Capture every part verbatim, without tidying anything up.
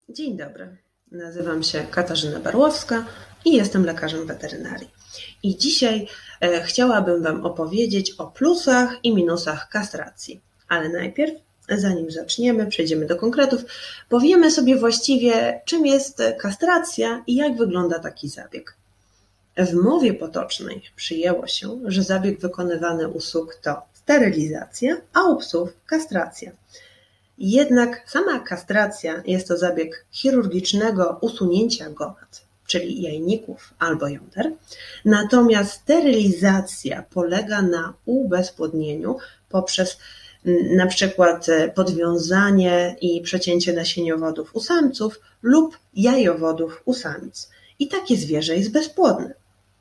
Dzień dobry, nazywam się Katarzyna Barłowska i jestem lekarzem weterynarii. I dzisiaj e, chciałabym Wam opowiedzieć o plusach i minusach kastracji. Ale najpierw, zanim zaczniemy, przejdziemy do konkretów, powiemy sobie właściwie, czym jest kastracja i jak wygląda taki zabieg. W mowie potocznej przyjęło się, że zabieg wykonywany u suk to sterylizacja, a u psów kastracja. Jednak sama kastracja jest to zabieg chirurgicznego usunięcia gonad, czyli jajników albo jąder, natomiast sterylizacja polega na ubezpłodnieniu poprzez na przykład podwiązanie i przecięcie nasieniowodów u samców lub jajowodów u samic. I takie zwierzę jest bezpłodne.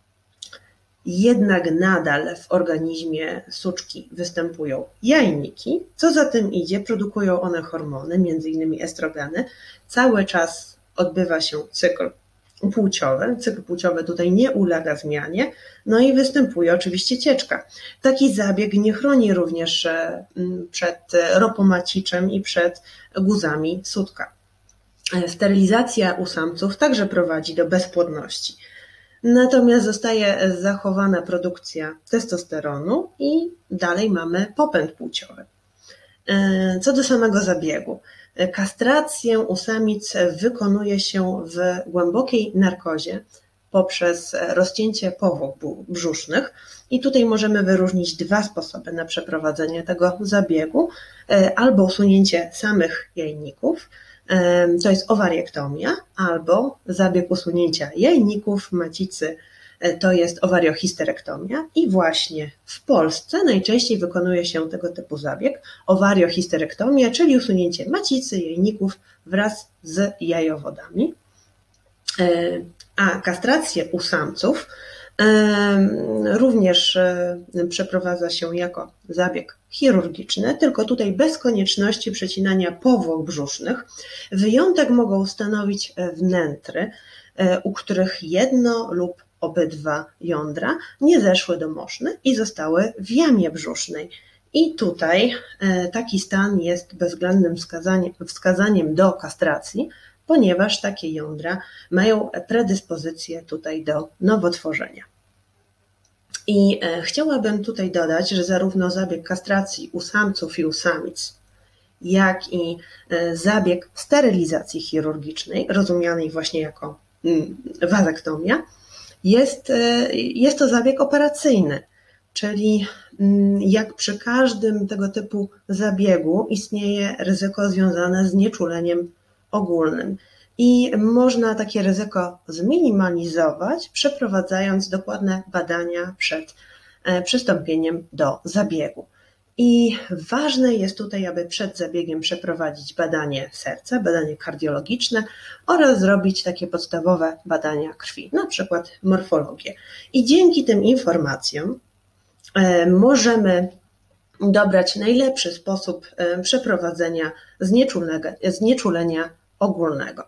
Jednak nadal w organizmie suczki występują jajniki, co za tym idzie, produkują one hormony, między innymi estrogeny. Cały czas odbywa się cykl płciowy. Cykl płciowy tutaj nie ulega zmianie, no i występuje oczywiście cieczka. Taki zabieg nie chroni również przed ropomaciczem i przed guzami sutka. Sterylizacja u samców także prowadzi do bezpłodności. Natomiast zostaje zachowana produkcja testosteronu i dalej mamy popęd płciowy. Co do samego zabiegu. Kastrację u samic wykonuje się w głębokiej narkozie poprzez rozcięcie powłok brzusznych i tutaj możemy wyróżnić dwa sposoby na przeprowadzenie tego zabiegu. Albo usunięcie samych jajników, to jest owariektomia, albo zabieg usunięcia jajników, macicy, to jest owariohisterektomia i właśnie w Polsce najczęściej wykonuje się tego typu zabieg, owariohisterektomia, czyli usunięcie macicy, jajników wraz z jajowodami, a kastrację u samców również przeprowadza się jako zabieg chirurgiczny, tylko tutaj bez konieczności przecinania powłok brzusznych. Wyjątek mogą stanowić wnętry, u których jedno lub obydwa jądra nie zeszły do moszny i zostały w jamie brzusznej. I tutaj taki stan jest bezwzględnym wskazaniem, wskazaniem do kastracji, ponieważ takie jądra mają predyspozycję tutaj do nowotworzenia. I chciałabym tutaj dodać, że zarówno zabieg kastracji u samców i u samic, jak i zabieg sterylizacji chirurgicznej, rozumianej właśnie jako wazektomia, jest, jest to zabieg operacyjny, czyli jak przy każdym tego typu zabiegu istnieje ryzyko związane z nieczuleniem ogólnym. I można takie ryzyko zminimalizować, przeprowadzając dokładne badania przed przystąpieniem do zabiegu. I ważne jest tutaj, aby przed zabiegiem przeprowadzić badanie serca, badanie kardiologiczne oraz zrobić takie podstawowe badania krwi, na przykład morfologię. I dzięki tym informacjom możemy dobrać najlepszy sposób przeprowadzenia znieczulenia ogólnego.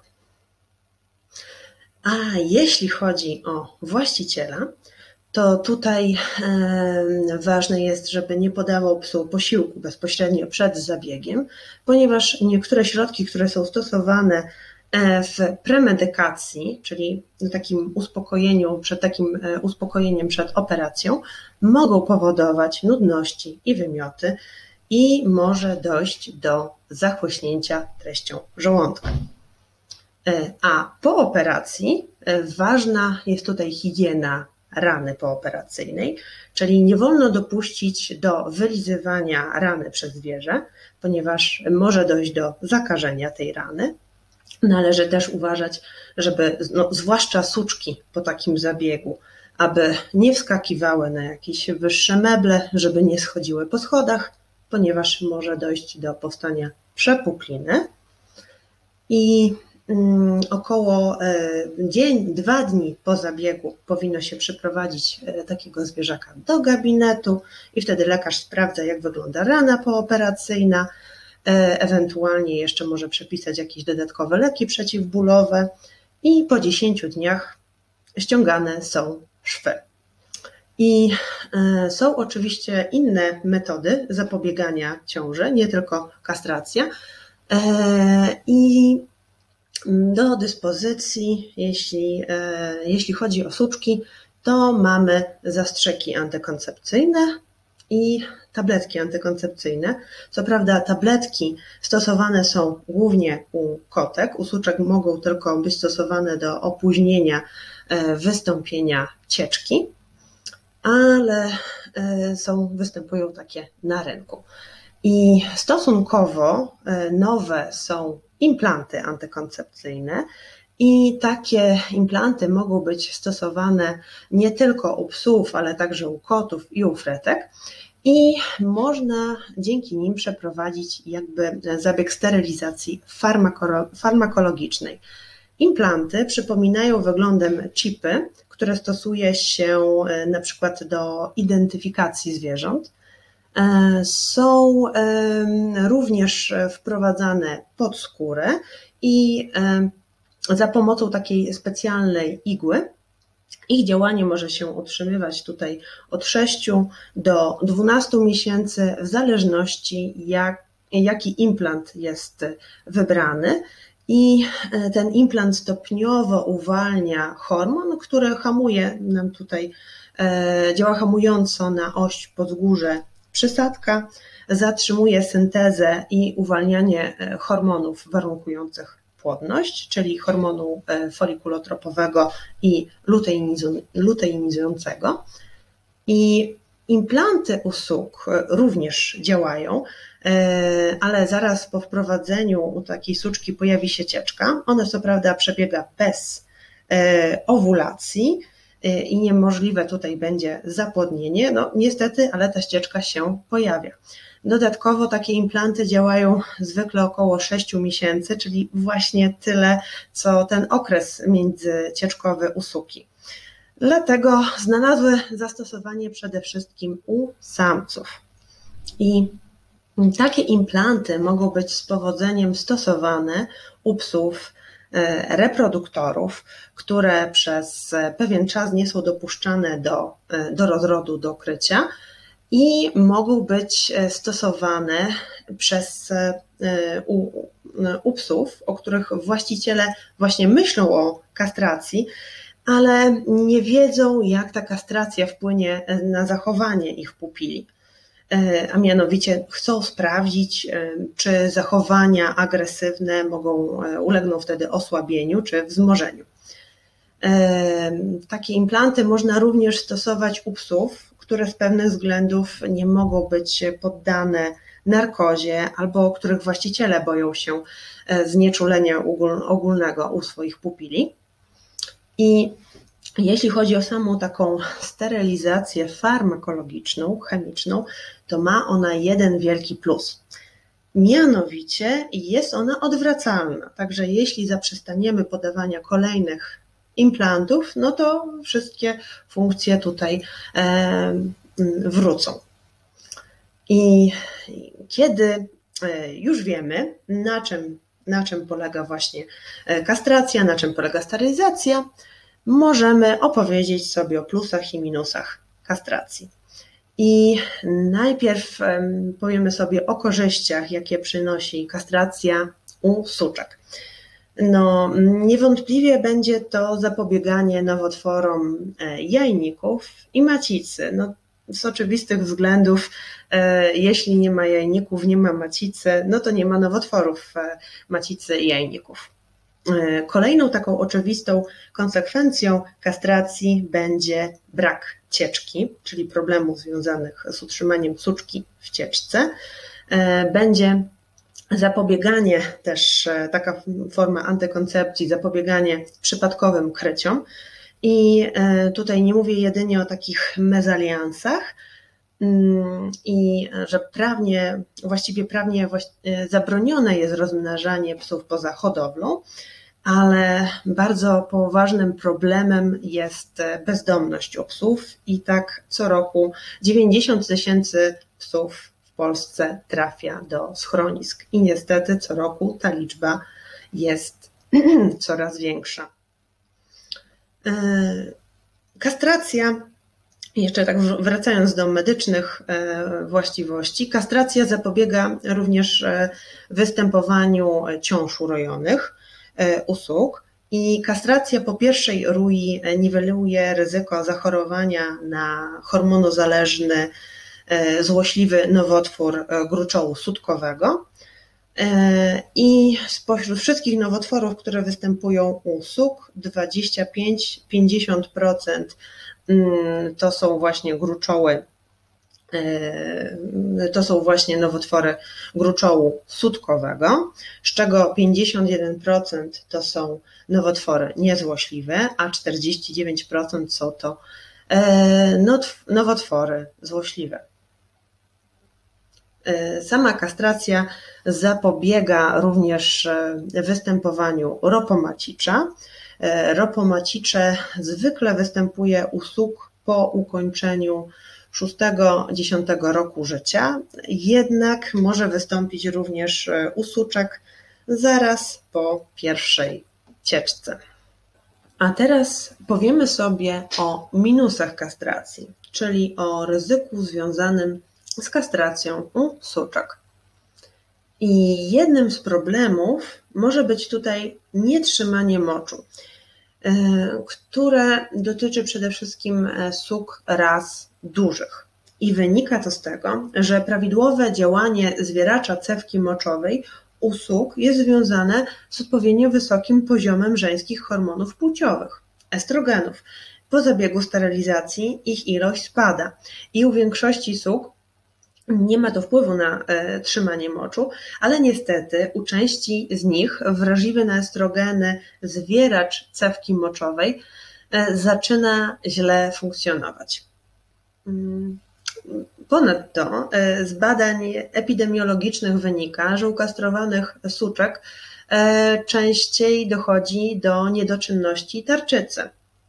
A jeśli chodzi o właściciela, to tutaj ważne jest, żeby nie podawał psu posiłku bezpośrednio przed zabiegiem, ponieważ niektóre środki, które są stosowane w premedykacji, czyli takim uspokojeniu, przed takim uspokojeniem przed operacją, mogą powodować nudności i wymioty i może dojść do zachłyśnięcia treścią żołądka. A po operacji ważna jest tutaj higiena rany pooperacyjnej, czyli nie wolno dopuścić do wylizywania rany przez zwierzę, ponieważ może dojść do zakażenia tej rany. Należy też uważać, żeby, no, zwłaszcza suczki po takim zabiegu, aby nie wskakiwały na jakieś wyższe meble, żeby nie schodziły po schodach, ponieważ może dojść do powstania przepukliny. I około dzień, dwa dni po zabiegu powinno się przyprowadzić takiego zwierzaka do gabinetu i wtedy lekarz sprawdza, jak wygląda rana pooperacyjna, ewentualnie jeszcze może przepisać jakieś dodatkowe leki przeciwbólowe i po dziesięciu dniach ściągane są szwy. I są oczywiście inne metody zapobiegania ciąży, nie tylko kastracja. I Do dyspozycji, jeśli, jeśli chodzi o suczki, to mamy zastrzyki antykoncepcyjne i tabletki antykoncepcyjne. Co prawda tabletki stosowane są głównie u kotek, u suczek mogą tylko być stosowane do opóźnienia wystąpienia cieczki, ale są, występują takie na rynku. I stosunkowo nowe są implanty antykoncepcyjne i takie implanty mogą być stosowane nie tylko u psów, ale także u kotów i u fretek i można dzięki nim przeprowadzić jakby zabieg sterylizacji farmakologicznej. Implanty przypominają wyglądem chipy, które stosuje się na przykład do identyfikacji zwierząt. Są również wprowadzane pod skórę i za pomocą takiej specjalnej igły. Ich działanie może się utrzymywać tutaj od sześciu do dwunastu miesięcy w zależności jak, jaki implant jest wybrany. I ten implant stopniowo uwalnia hormon, który hamuje nam tutaj, działa hamująco na oś podzgórze przysadka, zatrzymuje syntezę i uwalnianie hormonów warunkujących płodność, czyli hormonu folikulotropowego i luteinizującego. I implanty u suk również działają, ale zaraz po wprowadzeniu u takiej suczki pojawi się cieczka. Ona co prawda przebiega bez owulacji i niemożliwe tutaj będzie zapłodnienie. No niestety, ale ta cieczka się pojawia. Dodatkowo takie implanty działają zwykle około sześciu miesięcy, czyli właśnie tyle, co ten okres międzycieczkowy u suki. Dlatego znalazły zastosowanie przede wszystkim u samców. I takie implanty mogą być z powodzeniem stosowane u psów reproduktorów, które przez pewien czas nie są dopuszczane do, do rozrodu, do krycia i mogą być stosowane przez u, u psów, o których właściciele właśnie myślą o kastracji, ale nie wiedzą, jak ta kastracja wpłynie na zachowanie ich pupili. A mianowicie chcą sprawdzić, czy zachowania agresywne mogą, ulegną wtedy osłabieniu czy wzmożeniu. Takie implanty można również stosować u psów, które z pewnych względów nie mogą być poddane narkozie albo których właściciele boją się znieczulenia ogólnego u swoich pupili. I jeśli chodzi o samą taką sterylizację farmakologiczną, chemiczną, to ma ona jeden wielki plus. Mianowicie jest ona odwracalna, także jeśli zaprzestaniemy podawania kolejnych implantów, no to wszystkie funkcje tutaj wrócą. I kiedy już wiemy, na czym, na czym polega właśnie kastracja, na czym polega sterylizacja, możemy opowiedzieć sobie o plusach i minusach kastracji. I najpierw powiemy sobie o korzyściach, jakie przynosi kastracja u suczek. No, niewątpliwie będzie to zapobieganie nowotworom jajników i macicy. No, z oczywistych względów, jeśli nie ma jajników, nie ma macicy, no to nie ma nowotworów macicy i jajników. Kolejną taką oczywistą konsekwencją kastracji będzie brak cieczki, czyli problemów związanych z utrzymaniem suczki w cieczce. Będzie zapobieganie też, taka forma antykoncepcji, zapobieganie przypadkowym kryciom. I tutaj nie mówię jedynie o takich mezaliansach, i że prawnie, właściwie prawnie zabronione jest rozmnażanie psów poza hodowlą, ale bardzo poważnym problemem jest bezdomność u psów i tak co roku dziewięćdziesiąt tysięcy psów w Polsce trafia do schronisk i niestety co roku ta liczba jest coraz większa. Kastracja, jeszcze tak wracając do medycznych właściwości, kastracja zapobiega również występowaniu ciąż urojonych. usług i kastracja po pierwszej rui niweluje ryzyko zachorowania na hormonozależny, złośliwy nowotwór gruczołu sutkowego. I spośród wszystkich nowotworów, które występują u suk, dwadzieścia pięć do pięćdziesięciu procent to są właśnie gruczoły, to są właśnie nowotwory gruczołu sutkowego, z czego pięćdziesiąt jeden procent to są nowotwory niezłośliwe, a czterdzieści dziewięć procent są to nowotwory złośliwe. Sama kastracja zapobiega również występowaniu ropomacicza. Ropomacicze zwykle występuje u suk po ukończeniu szóstego do dziesiątego roku życia, jednak może wystąpić również u suczek zaraz po pierwszej cieczce. A teraz powiemy sobie o minusach kastracji, czyli o ryzyku związanym z kastracją u suczek. I jednym z problemów może być tutaj nietrzymanie moczu, które dotyczy przede wszystkim suk ras dużych. I wynika to z tego, że prawidłowe działanie zwieracza cewki moczowej u suk jest związane z odpowiednio wysokim poziomem żeńskich hormonów płciowych, estrogenów. Po zabiegu sterylizacji ich ilość spada i u większości suk nie ma to wpływu na e, trzymanie moczu, ale niestety u części z nich wrażliwy na estrogeny zwieracz cewki moczowej e, zaczyna źle funkcjonować. Ponadto e, z badań epidemiologicznych wynika, że u kastrowanych suczek e, częściej dochodzi do niedoczynności tarczycy.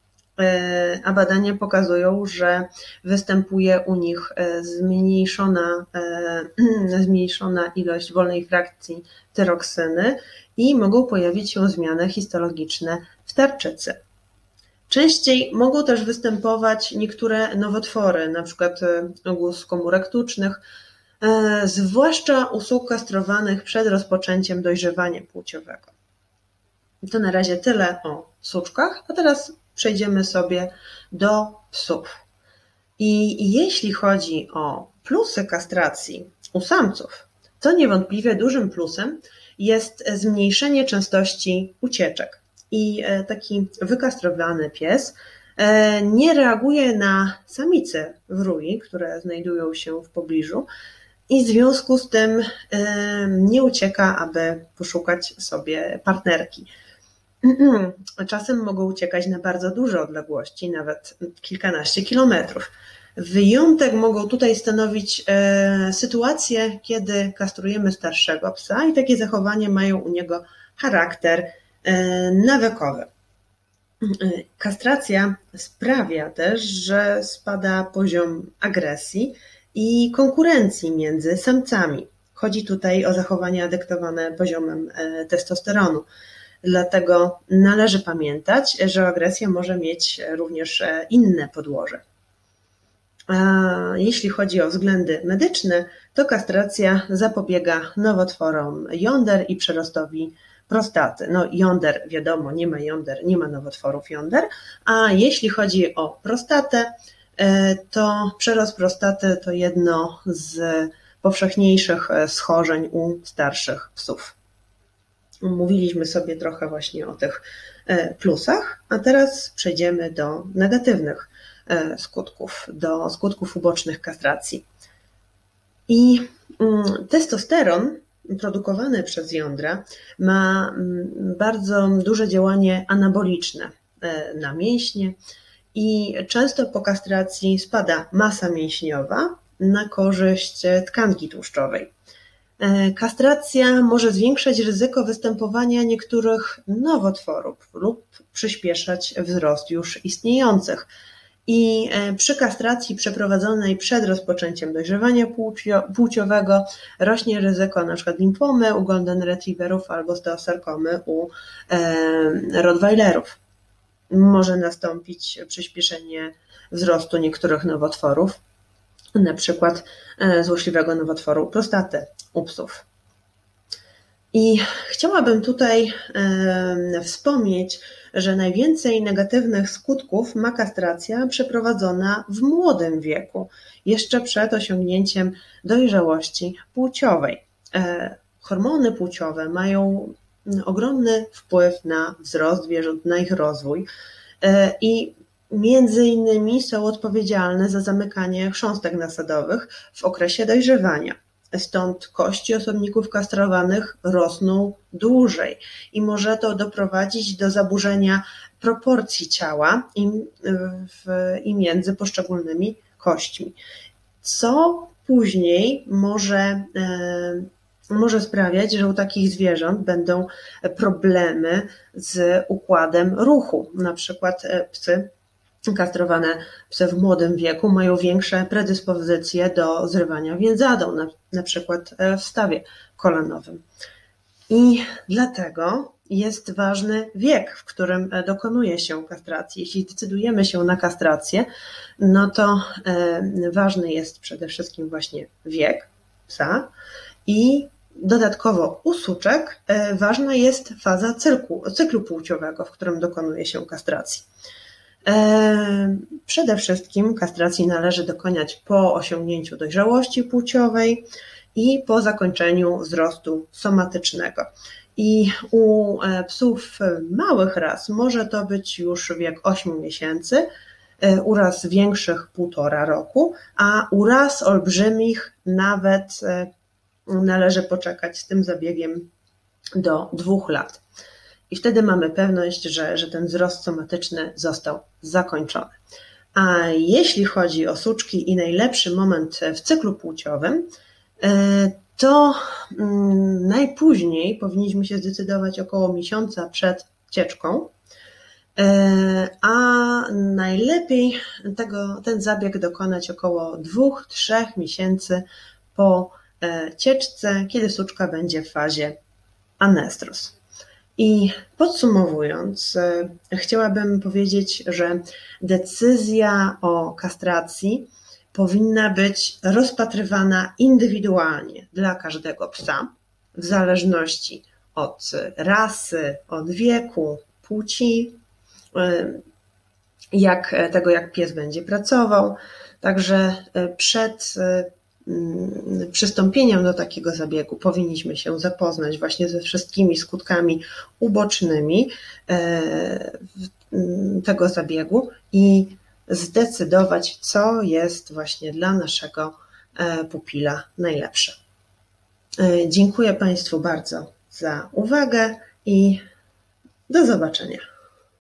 A badania pokazują, że występuje u nich zmniejszona, zmniejszona ilość wolnej frakcji tyroksyny i mogą pojawić się zmiany histologiczne w tarczycy. Częściej mogą też występować niektóre nowotwory, np. ogłos komórek tucznych, zwłaszcza u suk kastrowanych przed rozpoczęciem dojrzewania płciowego. To na razie tyle o suczkach, a teraz przejdziemy sobie do psów. I jeśli chodzi o plusy kastracji u samców, to niewątpliwie dużym plusem jest zmniejszenie częstości ucieczek. I taki wykastrowany pies nie reaguje na samice w rui, które znajdują się w pobliżu i w związku z tym nie ucieka, aby poszukać sobie partnerki. Czasem mogą uciekać na bardzo duże odległości, nawet kilkanaście kilometrów. Wyjątek mogą tutaj stanowić e, sytuacje, kiedy kastrujemy starszego psa i takie zachowania mają u niego charakter e, nawykowy. Kastracja sprawia też, że spada poziom agresji i konkurencji między samcami. Chodzi tutaj o zachowania dyktowane poziomem e, testosteronu. Dlatego należy pamiętać, że agresja może mieć również inne podłoże. A jeśli chodzi o względy medyczne, to kastracja zapobiega nowotworom jąder i przerostowi prostaty. No jąder, wiadomo, nie ma jąder, nie ma nowotworów jąder, a jeśli chodzi o prostatę, to przerost prostaty to jedno z powszechniejszych schorzeń u starszych psów. Mówiliśmy sobie trochę właśnie o tych plusach, a teraz przejdziemy do negatywnych skutków, do skutków ubocznych kastracji. I testosteron produkowany przez jądra ma bardzo duże działanie anaboliczne na mięśnie i często po kastracji spada masa mięśniowa na korzyść tkanki tłuszczowej. Kastracja może zwiększać ryzyko występowania niektórych nowotworów lub przyspieszać wzrost już istniejących. I przy kastracji przeprowadzonej przed rozpoczęciem dojrzewania płciowego rośnie ryzyko np. limfomy u golden retrieverów albo steosarkomy u rottweilerów. Może nastąpić przyspieszenie wzrostu niektórych nowotworów, na przykład złośliwego nowotworu prostaty u psów. I chciałabym tutaj wspomnieć, że najwięcej negatywnych skutków ma kastracja przeprowadzona w młodym wieku, jeszcze przed osiągnięciem dojrzałości płciowej. Hormony płciowe mają ogromny wpływ na wzrost zwierząt, na ich rozwój i między innymi są odpowiedzialne za zamykanie chrząstek nasadowych w okresie dojrzewania. Stąd kości osobników kastrowanych rosną dłużej i może to doprowadzić do zaburzenia proporcji ciała i, w, i między poszczególnymi kośćmi, co później może, może sprawiać, że u takich zwierząt będą problemy z układem ruchu, na przykład psy kastrowane psy w młodym wieku mają większe predyspozycje do zrywania więzadeł, na, na przykład w stawie kolanowym. I dlatego jest ważny wiek, w którym dokonuje się kastracji. Jeśli decydujemy się na kastrację, no to ważny jest przede wszystkim właśnie wiek psa i dodatkowo u suczek ważna jest faza cyklu, cyklu płciowego, w którym dokonuje się kastracji. Przede wszystkim kastracji należy dokonać po osiągnięciu dojrzałości płciowej i po zakończeniu wzrostu somatycznego. I u psów małych ras może to być już wiek ośmiu miesięcy, u ras większych półtora roku, a u ras olbrzymich nawet należy poczekać z tym zabiegiem do dwóch lat. I wtedy mamy pewność, że, że ten wzrost somatyczny został zakończony. A jeśli chodzi o suczki i najlepszy moment w cyklu płciowym, to najpóźniej powinniśmy się zdecydować około miesiąca przed cieczką, a najlepiej tego, ten zabieg dokonać około dwóch do trzech miesięcy po cieczce, kiedy suczka będzie w fazie anestros. I podsumowując, chciałabym powiedzieć, że decyzja o kastracji powinna być rozpatrywana indywidualnie dla każdego psa, w zależności od rasy, od wieku, płci, jak, tego jak pies będzie pracował. Także przed przystąpieniem do takiego zabiegu powinniśmy się zapoznać właśnie ze wszystkimi skutkami ubocznymi tego zabiegu i zdecydować, co jest właśnie dla naszego pupila najlepsze. Dziękuję Państwu bardzo za uwagę i do zobaczenia.